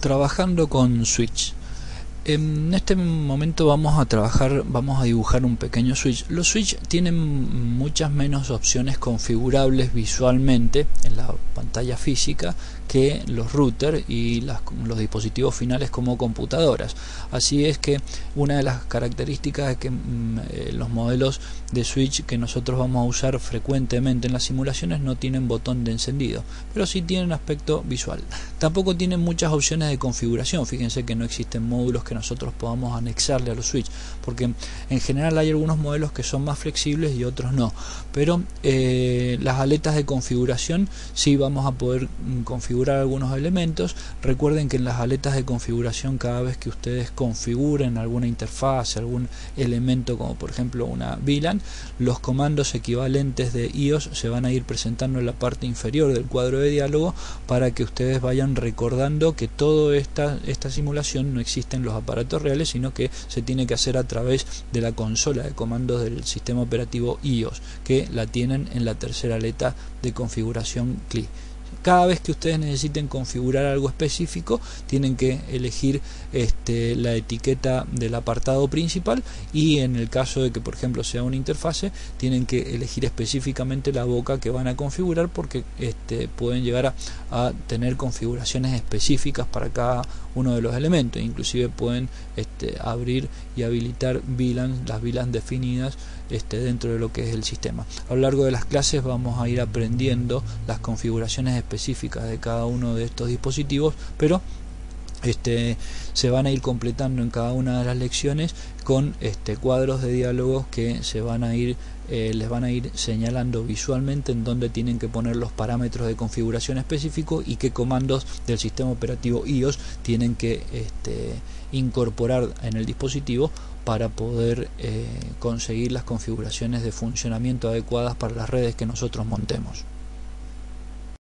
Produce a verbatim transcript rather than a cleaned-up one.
Trabajando con switch. En este momento vamos a trabajar, vamos a dibujar un pequeño switch. Los switch tienen muchas menos opciones configurables visualmente en la pantalla física que los routers y las, los dispositivos finales como computadoras. Así es que una de las características es que mm, eh, los modelos de switch que nosotros vamos a usar frecuentemente en las simulaciones no tienen botón de encendido, pero sí tienen aspecto visual. Tampoco tienen muchas opciones de configuración. Fíjense que no existen módulos que nosotros podamos anexarle a los switch, porque en general hay algunos modelos que son más flexibles y otros no, pero eh, las aletas de configuración sí vamos a poder mm, configurar algunos elementos. Recuerden que en las aletas de configuración, cada vez que ustedes configuren alguna interfaz, algún elemento como por ejemplo una V LAN, los comandos equivalentes de I O S se van a ir presentando en la parte inferior del cuadro de diálogo para que ustedes vayan recordando que toda esta, esta simulación no existe en los aparatos reales, sino que se tiene que hacer a través de la consola de comandos del sistema operativo I O S, que la tienen en la tercera aleta de configuración C L I. Cada vez que ustedes necesiten configurar algo específico, tienen que elegir este, la etiqueta del apartado principal, y en el caso de que por ejemplo sea una interfase, tienen que elegir específicamente la boca que van a configurar, porque este, pueden llegar a, a tener configuraciones específicas para cada uno de los elementos. Inclusive pueden este, abrir y habilitar V LANs, las V LANs definidas este, dentro de lo que es el sistema. A lo largo de las clases vamos a ir aprendiendo las configuraciones específicas de cada uno de estos dispositivos, pero este, se van a ir completando en cada una de las lecciones con este, cuadros de diálogos que se van a ir eh, les van a ir señalando visualmente en dónde tienen que poner los parámetros de configuración específico y qué comandos del sistema operativo I O S tienen que este, incorporar en el dispositivo para poder eh, conseguir las configuraciones de funcionamiento adecuadas para las redes que nosotros montemos.